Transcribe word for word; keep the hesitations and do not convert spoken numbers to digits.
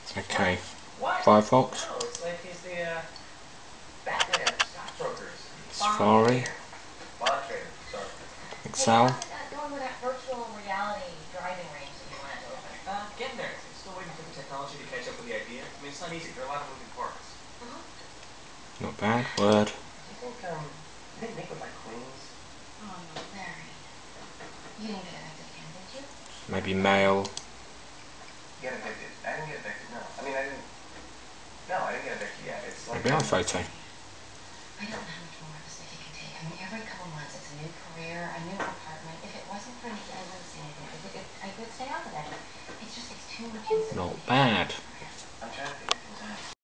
Okay, Firefox, Safari, Excel. Going with that virtual reality driving range that you wanted to open? Uh, getting there. I'm still waiting for the technology to catch up with the idea. I mean, it's not easy. There are a lot of moving parts. Uh-huh. Not bad. Word. Do you think, um, you think Nick would like queens? Oh, no, Larry. You didn't get evicted again, did you? Maybe mail. Get evicted? I didn't get evicted, no. I mean, I didn't... No, I didn't get evicted yet. It's like... Maybe iPhoto.